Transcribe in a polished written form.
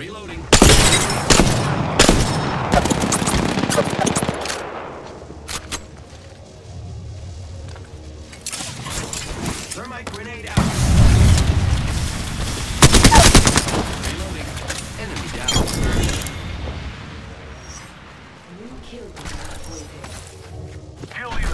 Reloading. Thermite grenade out. Reloading. Enemy down. New kill leader appointed. Kill leader